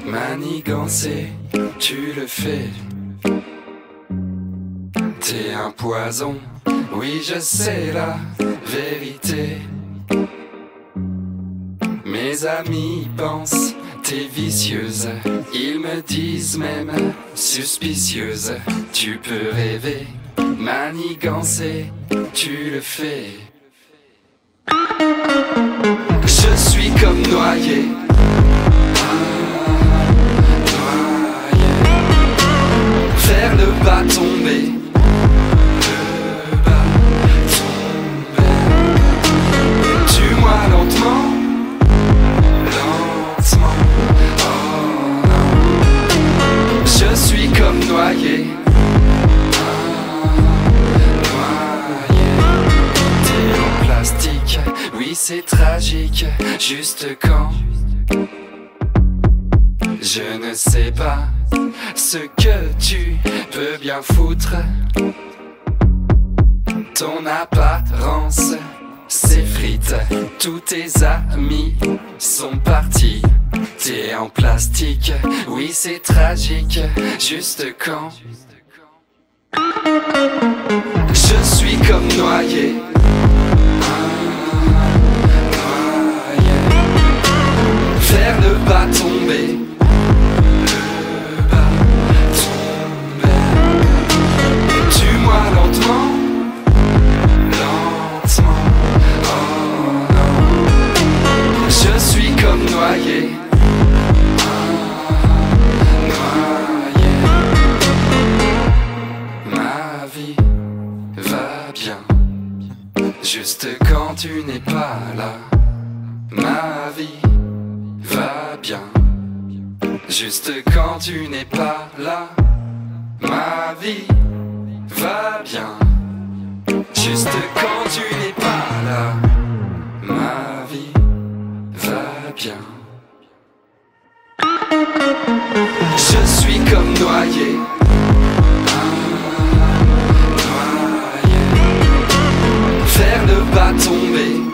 Manigancer, tu le fais. T'es un poison, oui je sais la vérité. Mes amis pensent t'es vicieuse, ils me disent même suspicieuse. Tu peux rêver, manigancer, tu le fais. Je suis comme noyé. Faire le bas tomber. Le bas tomber. Tue-moi lentement. Lentement. Oh non. Je suis comme noyé. Noyé. T'es en plastique. Oui c'est tragique. Juste quand je ne sais pas ce que tu peux bien foutre. Ton apparence s'effrite. Tous tes amis sont partis. T'es en plastique, oui c'est tragique. Juste quand je suis comme noyé. Noyé. Faire le bas tomber. Lentement, lentement, oh non. Je suis comme noyé, noyé. Ma vie va bien, juste quand tu n'es pas là. Ma vie va bien, juste quand tu n'es pas là. Ma vie va bien, juste quand tu n'es pas là. Ma vie va bien. Je suis comme noyé. Noyé. Faire le bas tomber.